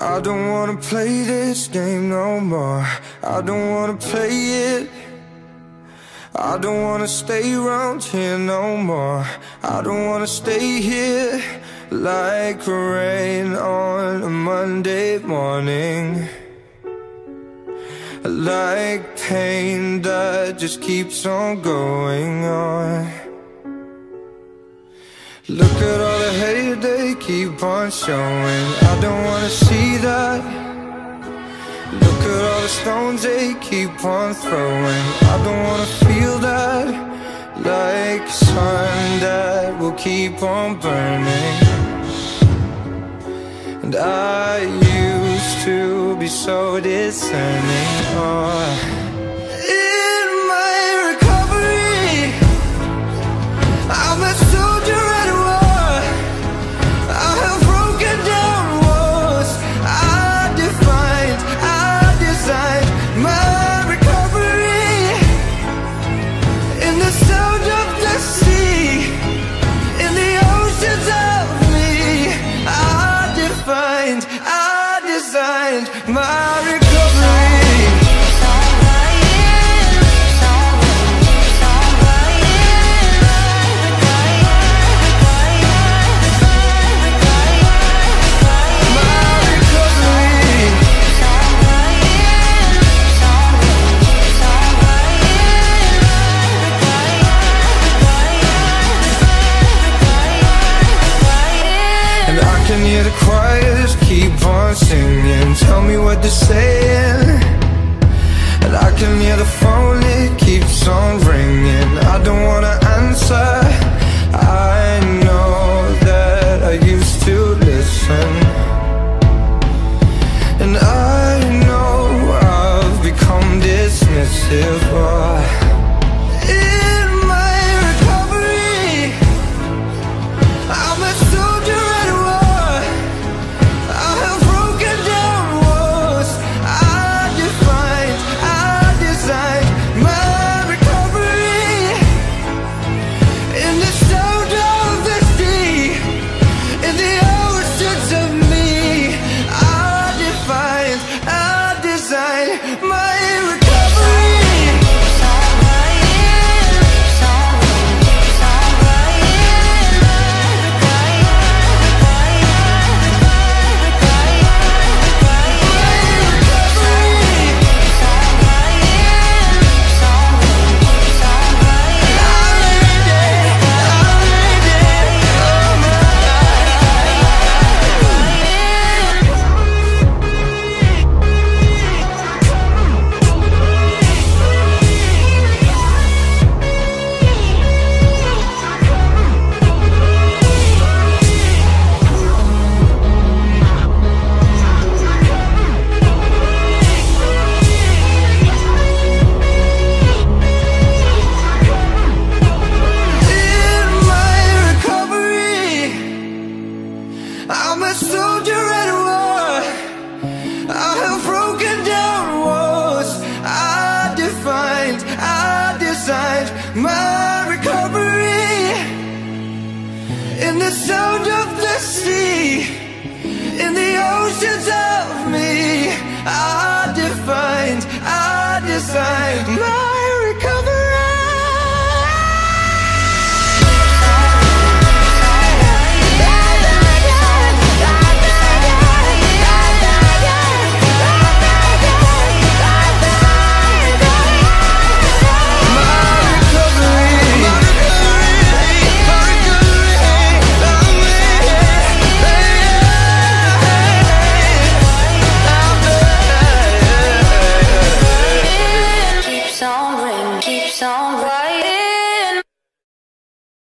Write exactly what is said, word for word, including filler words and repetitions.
I don't wanna play this game no more. I don't wanna play it. I don't wanna stay around here no more. I don't wanna stay here like rain on a Monday morning, like pain that just keeps on going on. Look at all the hate they keep on showing. I don't wanna see that. Look at all the stones they keep on throwing. I don't wanna feel that, like sun that will keep on burning. And I used to be so discerning. Oh. I designed my recovery. And I can hear the choirs keep on singing, tell me what they're saying. And I can hear the phone, it keeps on ringing. I don't wanna answer. I know that I used to listen, and I know I've become dismissive. Oh. I'm a soldier at war. I have broken down walls. I defined, I designed my recovery in the sound of the sea, in the oceans of me. I defined, I designed my